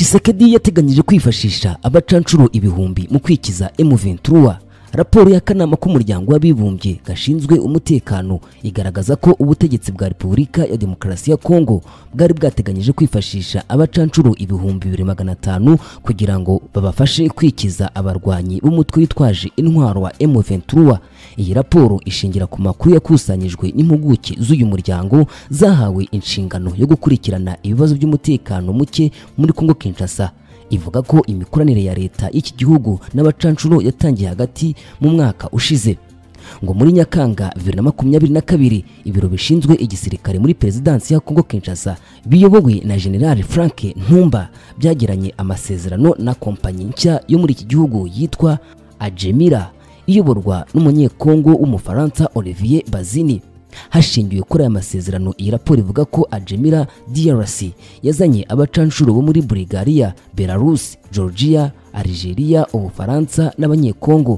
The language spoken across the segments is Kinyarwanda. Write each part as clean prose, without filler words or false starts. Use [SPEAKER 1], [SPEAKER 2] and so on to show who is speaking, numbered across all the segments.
[SPEAKER 1] Tshisekedi yateganyije kwifashisha abacancuro ibihumbi mu kwikiza M23. Raporo y'akanama k'umuryango w'abibumbye gashinzwe umutekano igaragaza ko ubutegetsi bwa Repubulika ya Demokarasi ya Kongo bwari bwateganyije kwifashisha abacancuro ibihumbi 2500 kugira ngo babafashe kwikiza abarwanyi b'umutwe witwaje intwaro wa M23. Iyi raporo ishingira ku makuru yakusanyijwe n'impuguke z'uyu muryango zahawe inshingano yo gukurikirana ibibazo by'umutekano muke muri Kongo Kinshasa. Ivuga ko imikoranire ya leta y'iki gihugu n'abacancuro yatangiye hagati mu mwaka ushize. Ngo muri Nyakanga 2022 ibiro bishinzwe igisirikare muri Perezidansi ya Kongo Kinshasa biyobowe na General Frank Ntumba byagiranye amasezerano na kompanyi nshya yo muri iki gihugu yitwa Ajemira iyoborwa n'umunyekongo w'umufaransa Olivier Bazini. Hashingiwe kuri aya masezerano, iyi raporo ivuga ko Ajemira DRC yazanye abacancuro bo muri Bulgaria, Belarus, Georgia, Algeria, Ubufaransa n'abanyekongo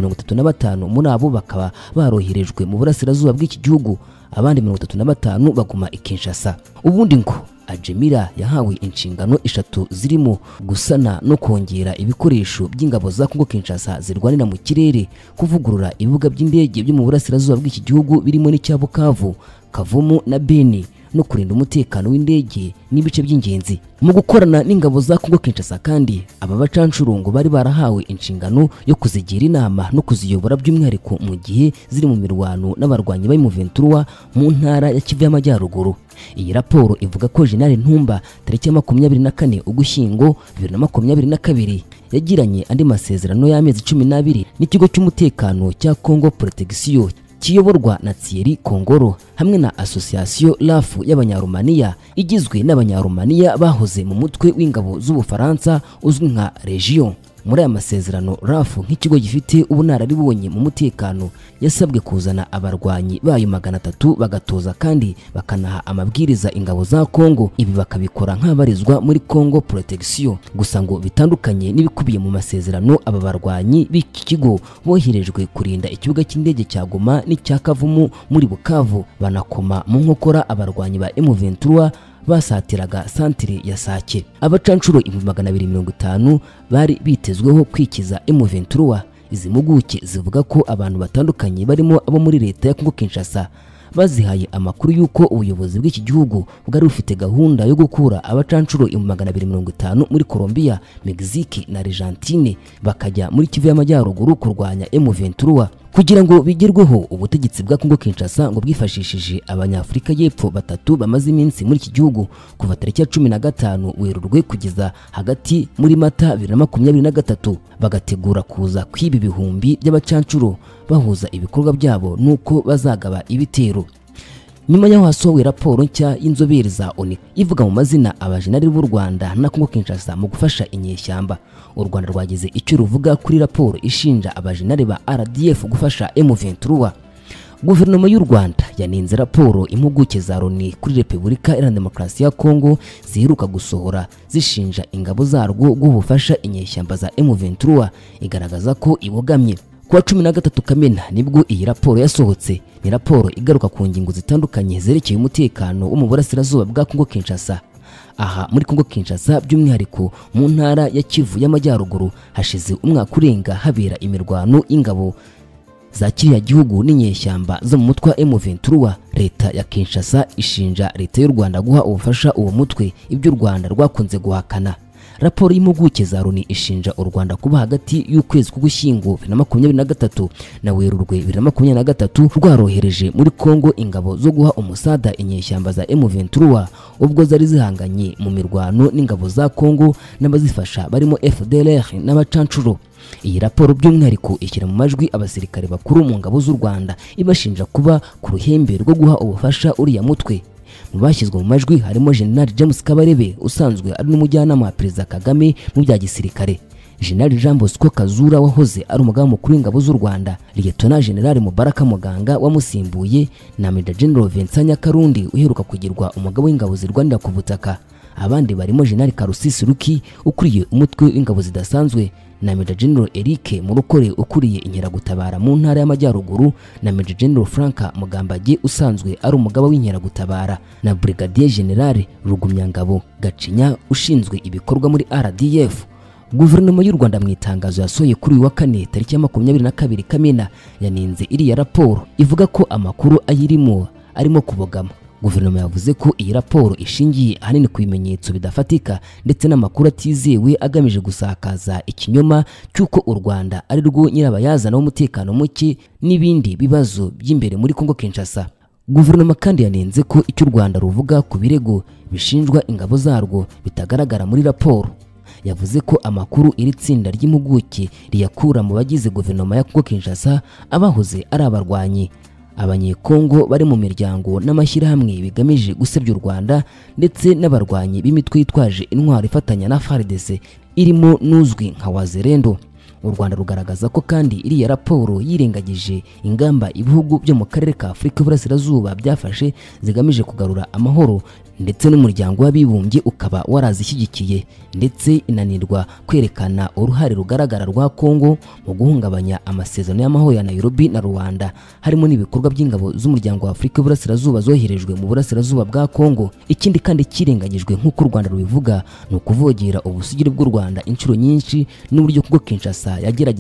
[SPEAKER 1] 35 muri abo bakaba baroherejwe mu burasirazuba bw'iki gihugu, abandi 35 baguma i Kinshasa. Ubundi ngo Ajemira yahawe inshingano eshatu zirimo gusana no kongera ibikoresho by'ingabo za Kongo Kinshasa zirwanira mu kirere, kuvugurura ibibuga by'indege byo mu burasirazuba bw'iki gihugu birimo n'icya Bukavu, Kavumu na Beni, no kurinda umutekano w'indege n'ibice by'ingenzi. Mu gukorana n'ingabo za Kongo Kinshasa kandi aba bacancuro ngo bari barahawe inshingano yo kuzigira inama no kuziyobora by'umwihariko mu gihe ziri mu mirwano n'abarwanyi ba M23 mu ntara ya Kivu y'Amajyaruguru. Iyi raporo ivuga ko General Ntumba tariki 24 Ugushyingo 2022 yagiranye andi masezerano y'amezi 12 n'ikigo cy'umutekano cya Congo Protection kiyoborwa na Thierry Kongoro hamwe na Association RAF y'Abanyarumaniya igizwe n'Abanyarumaniya bahoze mu mutwe w'ingabo z'Ubufaransa uzwi nka Region. Muri aya masezerano RAF nk'ikigo gifite ubunararibonye mu mutekano yasabwe kuzana abarwanyi bayo 300 bagatoza kandi bakanaha amabwiriza ingabo za Kongo. Ibi bakabikora nk'abarizwa muri Congo Protection. Gusa ngo bitandukanye n'ibikubiye mu masezerano, aba barwanyi b'iki kigo boherejwe kurinda ikibuga cy'indege cya Goma n'icya Kavumu muri Bukavu, banakoma mu nkokora abarwanyi ba M23 basatiraga santire ya Sake. Abacancuro 250 bari bitezweho kwikiza M23. Izi mpuguke zivuga ko abantu batandukanye barimo abo muri leta ya Kongo Kinshasa bazihaye amakuru yuko ubuyobozi bw'iki gihugu bwari bufite gahunda yo gukura abacancuro 250 muri Colombia, Mexique na Argentine bakajya muri Kivu y'Amajyaruguru kurwanya M23. Kugira ngo bigerweho, ubutegetsi bwa Kongo Kinshasa ngo bwifashishije Abanyafrika y'Epfo batatu bamaze iminsi muri iki gihugu kuva tariki ya 15 Werurwe kugeza hagati muri Mata 2023, bagategura kuza kwiba ibihumbi by'abacancuro bahuza ibikorwa byabo nuko bazagaba ibitero. Nyuma yaho hasohowe raporo nshya y'inzobere za ONU ivuga mu mazina abajenari b'u Rwanda na Kongo Kinshasa mu gufasha inyeshyamba. U Rwanda rwagize icyo ruvuga kuri raporo ishinja abajenari ba RDF gufasha M23. Guverinoma y'u Rwanda yanenze raporo impuguke za ONU kuri Repubulika Iharanira Demokarasi ya Kongo ziheruka gusohora zishinja ingabo zarwo gufasha inyeshyamba za M23, igaragaza ko ibogamye. Kuwa 13 Kamena nibwo iyi raporo yasohotse. Ni raporo igaruka ku ngingo zitandukanye zerekeye umutekano wo mu burasirazuba bwa Kongo Kinshasa. Aha muri Kongo Kinshasa by'umwihariko mu ntara ya Kivu y'Amajyaruguru hashize umwaka urenga habera imirwano ingabo za kiriya gihugu n'inyeshyamba zo mu mutwe wa M23. Leta ya Kinshasa ishinja leta y'u Rwanda guha ubufasha uwo mutwe, ibyo u Rwanda rwakunze guhakana. Raporo y'impuguke za ONU ishinja u Rwanda kuba hagati y'ukwezi k'Ugushyingo 2023 na Werurwe 2023 rwarohereje muri Kongo ingabo zo guha umusada inyeshyamba za M23 ubwo zari zihanganye mu mirwano n'ingabo za Kongo n'abazifasha barimo FDLR n'abacancuro. Iyi raporo by'umwihariko ishyira mu majwi abasirikare bakuru mu ngabo z'u Rwanda ibashinja kuba ku ruhembe rwo guha ubufasha uriya mutwe. Mu bashyizwe mu majwi harimo General James Kabarebe usanzwe ari n'umujyanama wa Perezida Kagame mu bya gisirikare, General Jean Bosco Kazura wahoze ari umugaba mukuru w'ingabo z'u Rwanda, Lieutenant General Mubaraka Muganga wamusimbuye na Major General Vincent Nyakarundi uheruka kugirwa umugabo w'ingabo zirwanira ku butaka. abandi barimo General Karusisi Ruki ukuriye umutwe w'ingabo zidasanzwe na Major General Eric Murokore ukuriye inkeragutabara mu ntara y'Amajyaruguru na Major General Frank Mugambage usanzwe ari umugaba w'inkeragutabara na Brigadier General Rugumyangabo Gacinya ushinzwe ibikorwa muri RDF. Guverinoma y'u Rwanda mu itangazo yasohoye kuri uyu wa kane tariki ya 22 Kamena yanenze iriya raporo ivuga ko amakuru ayirimo arimo kubogama. Guverinoma yavuze ko iyi raporo ishingiye ahanini ku bimenyetso bidafatika ndetse n'amakuru atizewe agamije gusakaza ikinyoma cy'uko u Rwanda ari rwo nyirabayazana w'umutekano muke n'ibindi bibazo by'imbere muri Kongo Kinshasa. Guverinoma kandi yanenze ko icyo u Rwanda ruvuga ku birego bishinjwa ingabo zarwo bitagaragara muri raporo. Yavuze ko amakuru iri tsinda ry'impuguke riyakura mu bagize guverinoma ya Kongo Kinshasa abahoze ari abarwanyi abanyekongo bari mu miryango n'amashyirahamwe bigamije gusebya u Rwanda ndetse n'abarwanyi b'imitwe yitwaje intwaro ifatanya na FARDC irimo n'uzwi nka Wazalendo. U Rwanda rugaragaza ko kandi iriya raporo yirengagije ingamba ibihugu byo mu karere ka Afurika y'Uburasirazuba byafashe zigamije kugarura amahoro ndetse n'umuryango w'abibumbye ukaba warazishyigikiye ndetse inanirwa kwerekana uruhare rugaragara rwa Kongo mu guhungabanya amasezerano y'amahoro ya Nairobi na Rwanda harimo n'ibikorwa by'ingabo z'umuryango wa Afurika y'Uburasirazuba zoherejwe mu burasirazuba bwa Kongo. Ikindi kandi kirengagijwe nk'uko u Rwanda rubivuga ni ukuvogera ubusugire bw'u Rwanda inshuro nyinshi n'uburyo Kongo Kinshasa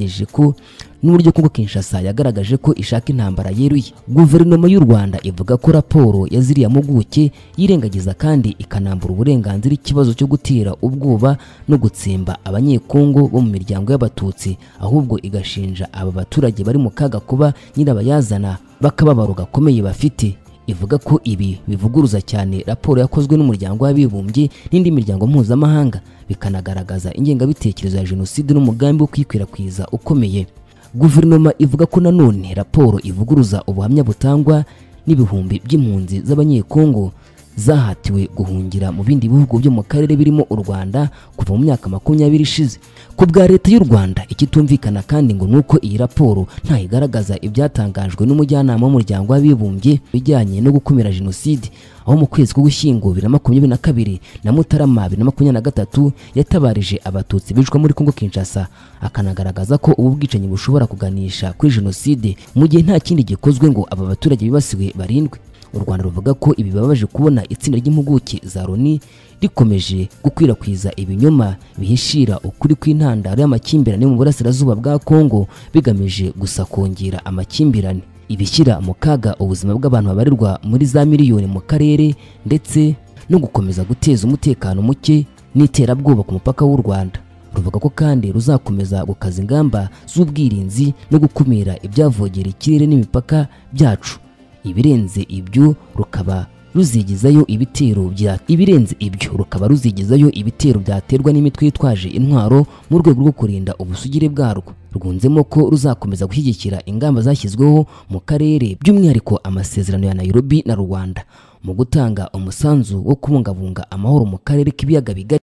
[SPEAKER 1] yagaragaje ko ishaka intambara yeruye. Guverinoma y'u Rwanda ivuga ko raporo ya ziriya mpuguke yirengagiza kandi ikanambura uburenganzira ikibazo cyo gutera ubwoba no gutsemba abanyekongo bo mu miryango y'abatutsi, ahubwo igashinja aba baturage bari mu kaga kuba nyirabayazana bakababaro gakomeye bafite. Ivuga ko ibi bivuguruza cyane raporo yakozwe n'umuryango w'abibumbye n'indi miryango mpuzamahanga bikanagaragaza ingengabitekerezo ya jenoside n'umugambi wo kwikwirakwiza ukomeye. Guverinoma ivuga ko nanone raporo ivuguruza ubuhamya butangwa n'ibihumbi by'impunzi z'abanyekongo zahatiwe guhungira mu bindi bihugu byo mu karere birimo u Rwanda kuva mu myaka 20 ishize. Ku bwa leta y'u Rwanda ikitumvikana kandi ngo nuko iyi raporo nta igaragaza ibyatangajwe n'umujyanama w'umuryango w'abibumbye bijyanye no gukumira jenoside, aho mu kwezi k'Ugushyingo 2022 na Mutarama 2023 yatabarije abatutsi bicwa muri Kongo Kinshasa, akanagaragaza ko ubu bwicanyi bushobora kuganisha kuri jenoside mu gihe nta kindi gikozwe ngo aba baturage bibasiwe barindwe. U Rwanda ruvuga ko ibi babaje kubona itsinda ry'impuguke za Loni rikomeje gukwirakwiza ibinyoma bihishira ukuri kw'intandaro y'amakimbirane mu burasirazuba bwa Kongo bigamije gusa kongera amakimbirane, ibishyira mu kaga ubuzima bw'abantu babarirwa muri za miliyoni mu karere ndetse no gukomeza guteza umutekano muke n'iterabwoba ku mupaka w'u Rwanda. Ruvuga ko kandi ruzakomeza gukaza ingamba z'ubwirinzi no gukumira ibyavogera ikirere n'imipaka byacu. Ibirenze ibyo rukaba ruzigizayo ibitero byaterwa n'imitwe yitwaje intwaro mu rwego rwo kurinda ubusugire bwarwo. Rwunzemo ko ruzakomeza gushyigikira ingamba zashyizweho mu karere by'umwihariko amasezerano ya Nairobi na Rwanda mu gutanga umusanzu wo kubungabunga amahoro mu karere k'ibiyaga bigari.